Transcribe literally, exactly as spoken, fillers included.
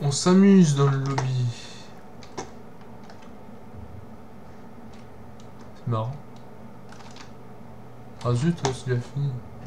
On s'amuse dans le lobby. C'est marrant. Ah zut, c'est déjà fini.